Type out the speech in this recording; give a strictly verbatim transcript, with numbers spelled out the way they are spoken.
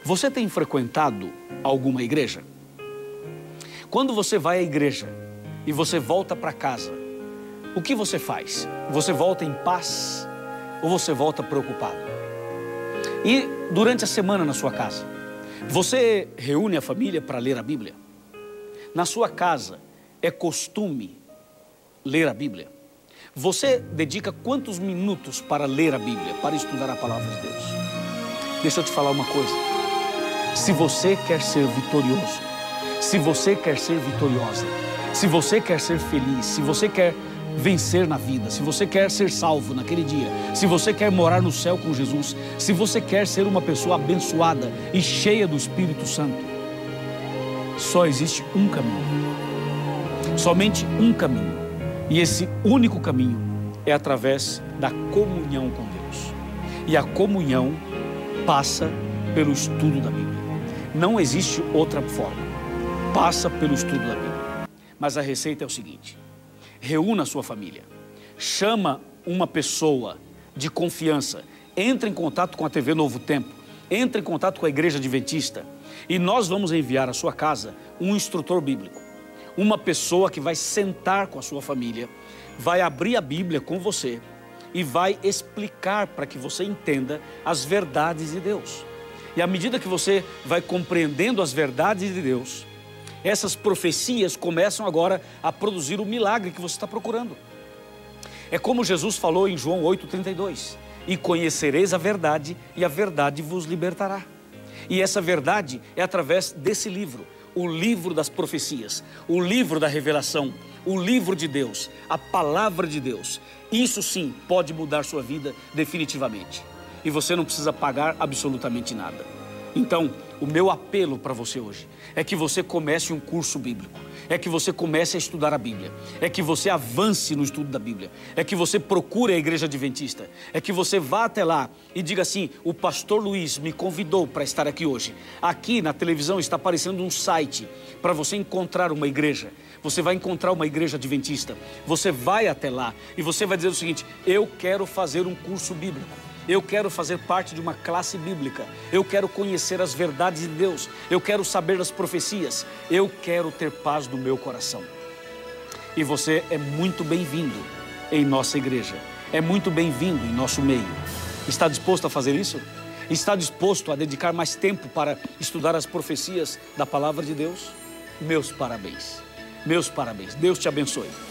Você tem frequentado alguma igreja? Quando você vai à igreja e você volta para casa, o que você faz? Você volta em paz ou você volta preocupado? E durante a semana na sua casa, você reúne a família para ler a Bíblia? Na sua casa é costume ler a Bíblia? Você dedica quantos minutos para ler a Bíblia, para estudar a palavra de Deus? Deixa eu te falar uma coisa. Se você quer ser vitorioso, se você quer ser vitoriosa, se você quer ser feliz, se você quer vencer na vida, se você quer ser salvo naquele dia, se você quer morar no céu com Jesus, se você quer ser uma pessoa abençoada e cheia do Espírito Santo, só existe um caminho, somente um caminho, e esse único caminho é através da comunhão com Deus, e a comunhão passa pelo estudo da Bíblia. Não existe outra forma, passa pelo estudo da Bíblia. Mas a receita é o seguinte: reúna a sua família, chama uma pessoa de confiança, entre em contato com a T V Novo Tempo, entre em contato com a Igreja Adventista e nós vamos enviar à sua casa um instrutor bíblico, uma pessoa que vai sentar com a sua família, vai abrir a Bíblia com você e vai explicar para que você entenda as verdades de Deus. E à medida que você vai compreendendo as verdades de Deus, essas profecias começam agora a produzir o milagre que você está procurando. É como Jesus falou em João oito, trinta e dois. E conhecereis a verdade, e a verdade vos libertará. E essa verdade é através desse livro, o livro das profecias, o livro da revelação, o livro de Deus, a palavra de Deus. Isso sim pode mudar sua vida definitivamente. E você não precisa pagar absolutamente nada. Então, o meu apelo para você hoje é que você comece um curso bíblico, é que você comece a estudar a Bíblia, é que você avance no estudo da Bíblia, é que você procure a Igreja Adventista, é que você vá até lá e diga assim: o pastor Luiz me convidou para estar aqui hoje. Aqui na televisão está aparecendo um site para você encontrar uma igreja. Você vai encontrar uma igreja adventista, você vai até lá e você vai dizer o seguinte: eu quero fazer um curso bíblico. Eu quero fazer parte de uma classe bíblica. Eu quero conhecer as verdades de Deus. Eu quero saber das profecias. Eu quero ter paz no meu coração. E você é muito bem-vindo em nossa igreja. É muito bem-vindo em nosso meio. Está disposto a fazer isso? Está disposto a dedicar mais tempo para estudar as profecias da palavra de Deus? Meus parabéns. Meus parabéns. Deus te abençoe.